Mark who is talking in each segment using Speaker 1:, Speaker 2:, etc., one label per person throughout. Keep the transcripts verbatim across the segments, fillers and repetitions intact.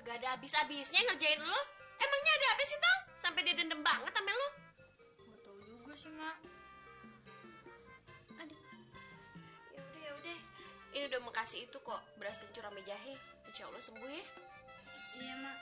Speaker 1: Kagak ada habis-habisnya ngerjain lu. Emangnya ada apa sih, Tong? Sampai dia dendam banget sama lu?
Speaker 2: Nggak tahu juga sih, Mak.
Speaker 1: Aduh. Ya udah, ya udah. Ini udah mau kasih itu kok, beras kencur sama jahe. Insya Allah sembuh ya.
Speaker 2: Iya, Mak.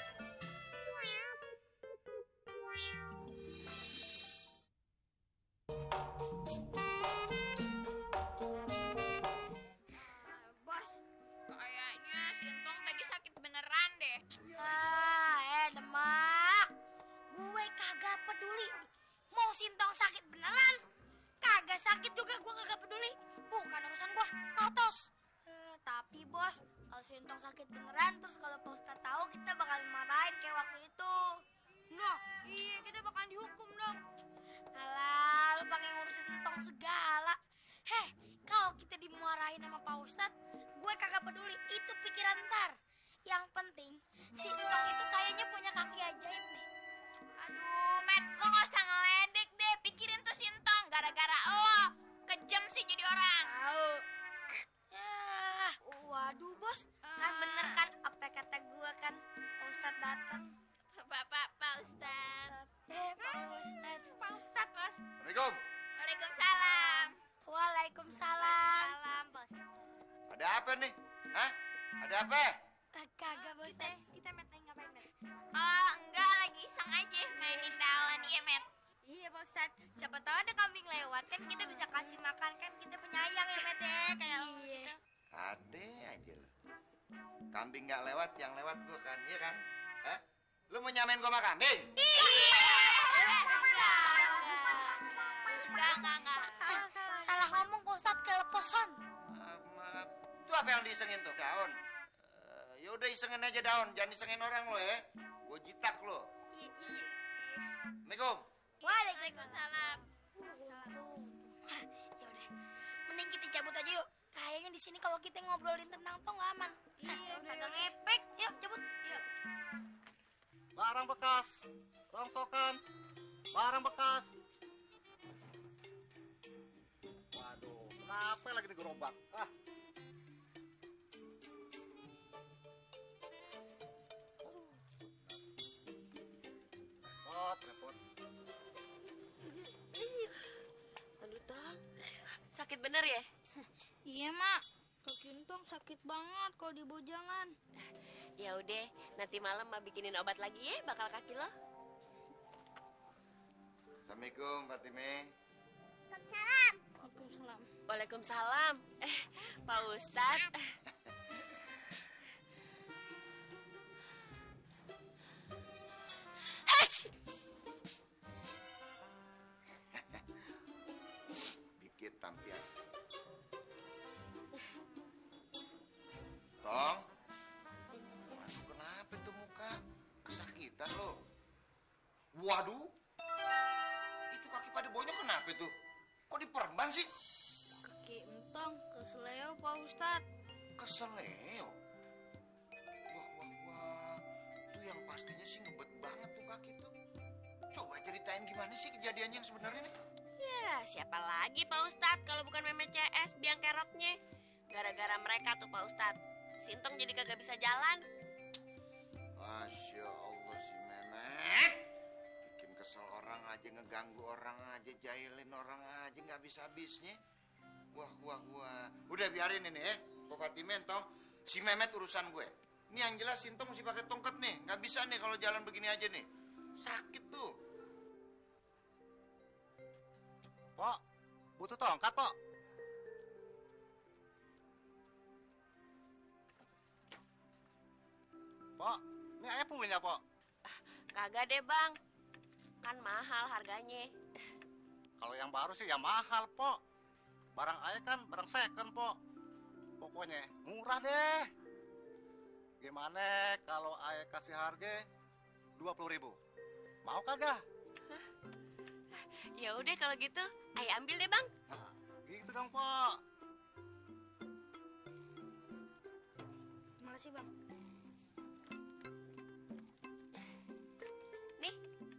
Speaker 3: Bos, kayaknya si Entong tadi sakit beneran deh.
Speaker 2: Ah, eh demak. Gue kagak peduli. Mau Sintong sakit beneran, kagak sakit juga gue kagak peduli. Bukan urusan gue, notos. Eh, tapi bos, kalau Sintong sakit beneran, terus kalau Pak Ustadz tahu kita bakal marahin kayak waktu itu. Nah, iya kita bakal dihukum dong. Alah, lu pengen ngurusin Sintong segala. Heh, kalau kita dimarahin sama Pak Ustadz, gue kagak peduli. Itu pikiran ntar. Yang penting, si Entong itu kayaknya punya kaki ajaib nih.
Speaker 3: Aduh, Met, lo gak usah ngeledek deh. Pikirin tuh si Entong, gara-gara lo kejam sih jadi orang.
Speaker 2: Tahu. Ya, waduh bos, kan bener kan apa kata gue kan, Pak Ustadz datang.
Speaker 3: Bapak, Pak Ustadz.
Speaker 2: Eh, Pak Ustadz, Pak Ustadz bos.
Speaker 4: Assalamualaikum.
Speaker 3: Waalaikumsalam.
Speaker 2: Waalaikumsalam. Salam bos.
Speaker 4: Ada apa nih? Hah? Ada apa?
Speaker 2: Eh, kagak bos, kita kita met lagi ngapain met?
Speaker 3: Oh, enggak, lagi iseng aja mainin daun, iya, Met.
Speaker 2: Iya Pak Ustadz, siapa tahu ada kambing lewat kan kita bisa kasih makan kan kita penyayang ya met ya kayak iya.
Speaker 4: Ada aja lo. Kambing nggak lewat, yang lewat gua kan, iya kan? Hah? Lu mau nyamain gua sama kambing?
Speaker 3: Enggak, enggak, enggak.
Speaker 2: Salah, salah, salah ngomong Pak Ustadz keleposan.
Speaker 4: Maaf, maaf. Itu apa yang diisengin tuh? Daun. Uh, ya udah isengin aja daun, jangan isengin orang lo ya. Gua jitak lo.
Speaker 2: Iya, iya, iya.
Speaker 4: Assalamualaikum.
Speaker 3: Waalaikumsalam.
Speaker 2: Wah, ya udah. Mending kita cabut aja yuk. Kayaknya di sini kalau kita ngobrolin tentang Tong nggak aman. Iya, kagak ngepek. Yuk, cabut. Yuk.
Speaker 5: Barang bekas, rongsokan, barang bekas. Waduh, kenapa lagi digerobak? Ah. Repot, repot.
Speaker 1: Aduh, Tong. Sakit bener ya?
Speaker 2: Iya, Mak. Kaki Entong sakit banget kalau di bojangan.
Speaker 1: Ya udah, nanti malam mah bikinin obat lagi ya bakal kaki lo.
Speaker 4: Assalamualaikum, Fatime.
Speaker 2: Waalaikumsalam. Waalaikumsalam.
Speaker 1: Waalaikumsalam. Eh, Pak Ustadz. Hach!
Speaker 4: Dikit tampias. Tong. Waduh, kenapa tuh muka? Kesakitan lo. Waduh. Itu kaki pada bonyok kenapa tuh? Kok diperban sih?
Speaker 2: Kaki Entong keseleo Pak Ustadz.
Speaker 4: Keseleo. Wah, wah, wah. Itu yang pastinya sih ngebet banget tuh kaki tuh. Coba ceritain gimana sih kejadiannya yang sebenarnya nih?
Speaker 1: Ya, siapa lagi Pak Ustadz kalau bukan Meme C S biang keroknya. Gara-gara mereka tuh Pak Ustadz. Sintong jadi kagak bisa jalan.
Speaker 4: Masya Allah si Memet. Bikin kesel orang aja, ngeganggu orang aja, jahilin orang aja nggak habis-habisnya. Wah, wah, wah. Udah biarin ini ya. Kok Fatime entong, si Memet urusan gue. Ini yang jelas Sintong mesti pakai tongkat nih. Nggak bisa nih kalau jalan begini aja nih. Sakit tuh.
Speaker 5: Pok, butuh tongkat, Pok. Pok, ini ayah punya, Pok.
Speaker 1: Kagak deh bang, kan mahal harganya.
Speaker 5: Kalau yang baru sih ya mahal, Pok. Barang ayah kan barang second, Pok. Pokoknya murah deh. Gimana kalau ayah kasih harga dua puluh ribu? Mau kagak?
Speaker 1: Ya udah kalau gitu, ayah ambil deh bang.
Speaker 5: Nah, gitu dong, Pok.
Speaker 2: Terima kasih Bang.
Speaker 1: Nih,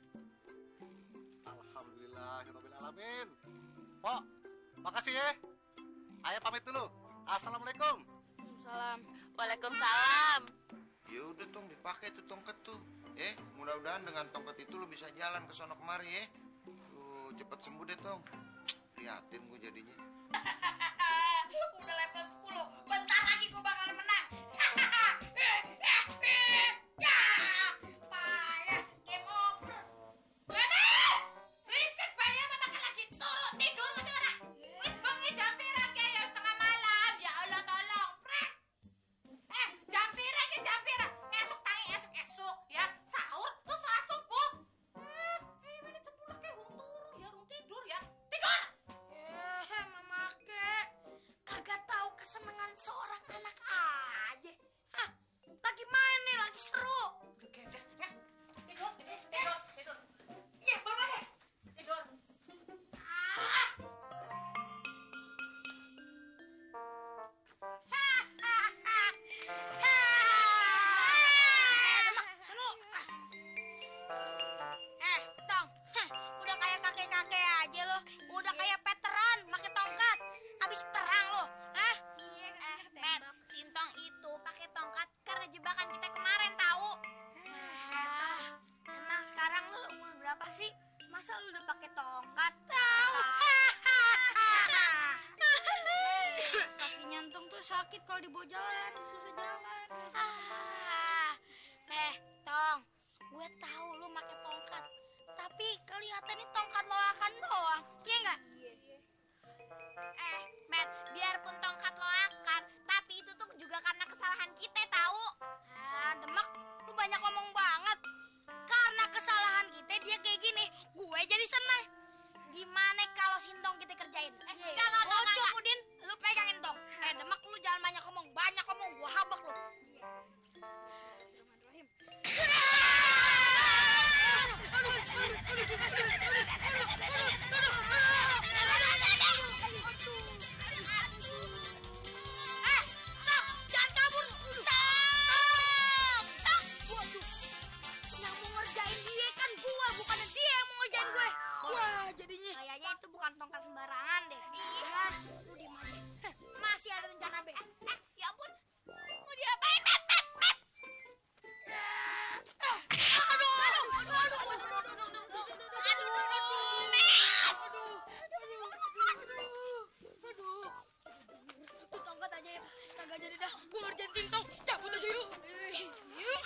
Speaker 5: Alhamdulillahirrahmanirrahim. Pok, makasih ya. Ayah pamit dulu. Assalamualaikum.
Speaker 2: Salam.
Speaker 1: waalaikumsalam.
Speaker 4: Ya udah tong, dipakai tuh tongkat tuh. Eh, mudah-mudahan dengan tongkat itu lu bisa jalan ke sono kemari ya. Tuh, cepet sembuh deh tong. Prihatin gue jadinya.
Speaker 2: Udah level sepuluh, bentar lagi gue bakal menang. Ya, payah, game over.
Speaker 3: Risik bayar apa bakal lagi turun tidur mati orang. Wis bengi jam pira ke ya setengah malam. Ya Allah tolong, Prek. Eh, jam pira ke jam pira. Ngesuk tangi esuk-esuk ya. Sahur terus sholat subuh. Eh, eh menit sepuluh ke rung turu ya, rung tidur ya. Tidur.
Speaker 2: Eh, mama kek, kagak tahu kesenangan seorang anak aja. Hah, lagi main nih, lagi seru.
Speaker 3: Udah gendes ya. Tidur, tidur, tidur, tidur.
Speaker 2: Ya, bapak deh.
Speaker 3: Tidur.
Speaker 2: Ah. Eh, Tong, heh, udah kayak kakek-kakek aja lo, udah kayak veteran pakai tongkat, habis perang lo, hah? Iya,
Speaker 3: Eh, Met, Sintong itu pakai tongkat karena jebakan kita kemarin tahu.
Speaker 2: Ah, emang sekarang lo umur berapa sih? Masa lo udah pakai tongkat? Tahu. Kaki nyantung tuh sakit kalau dibawa jalan, susah jalan. Ah, eh, Tong, gue tahu lo pakai tongkat, tapi kelihatannya tongkat lo akan doang, iya nggak?
Speaker 3: Eh, Met, biarpun tongkat lo akan, tapi itu tuh juga karena kesalahan kita tahu.
Speaker 2: Ah, Demak, lu banyak ngomong banget. Karena kesalahan kita dia kayak gini, gue jadi seneng. Gimana kalau sintong kita kerjain? Eh, enggak, enggak, enggak, enggak. Udin, lu pegangin tong. Eh, Demak, lu jangan banyak ngomong. Banyak ngomong, gue habak lu. Eh, Tong, jangan kabur. Tong, Tong. Waduh, yang mau ngerjain dia kan gua, bukan dia yang mau ngerjain gue. Wah, jadinya. Kayaknya itu bukan tongkat sembarangan deh. Iya, lu diem aja. Heh, masih ada rencana B.
Speaker 3: Eh, ya ampun. Mau diapain, Met, Met, Met?
Speaker 2: Aduh, aduh, aduh, aduh, aduh, aduh, aduh, aduh,
Speaker 3: Aduh, Met.
Speaker 2: aduh. Tuh tongkat aja ya, kagak jadi dah. Gua ngerjain sintong, cabut aja yuk. Yuk.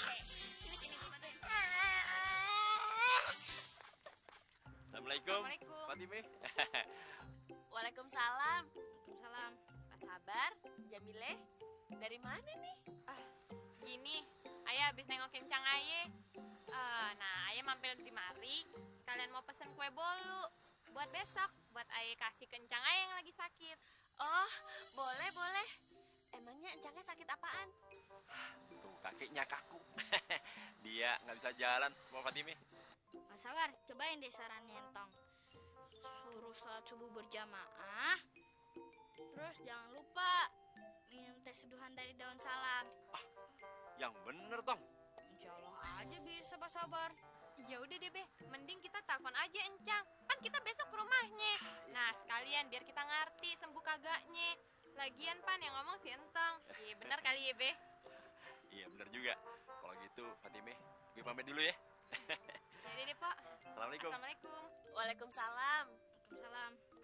Speaker 6: Assalamualaikum.
Speaker 3: Assalamualaikum.
Speaker 6: Fatime.
Speaker 1: Waalaikumsalam.
Speaker 2: Waalaikumsalam.
Speaker 1: Pak Sabar, Jamileh, dari mana nih?
Speaker 3: Gini, Ayah habis nengokin Cang Aye. Eh, nah, Ayah mampir di mari, sekalian mau pesen kue bolu buat besok, buat Ayah kasih ke Cang Aye yang lagi sakit.
Speaker 1: Oh, boleh, boleh. Emangnya encangnya sakit apaan?
Speaker 6: Tuh kakinya kaku. Dia nggak bisa jalan, mau Fatime.
Speaker 2: Mas Sabar, cobain deh sarannya Tong. Suruh sholat subuh berjamaah. Terus jangan lupa minum teh seduhan dari daun salam.
Speaker 6: Yang bener Tong.
Speaker 2: Insya Allah aja bisa Pak Sabar.
Speaker 3: Ya udah deh, Be. Mending kita telepon aja Encang. Kan kita besok ke rumahnya. Nah, sekalian biar kita ngerti sembuh kagaknya. Lagian Pan yang ngomong si Entong. Iya, bener kali ya, Be.
Speaker 6: Iya bener juga. Kalau gitu Fatime, gue pamit dulu ya.
Speaker 3: Ya udah deh, Pak.
Speaker 6: Assalamualaikum.
Speaker 3: Assalamualaikum.
Speaker 1: Waalaikumsalam.
Speaker 2: Waalaikumsalam.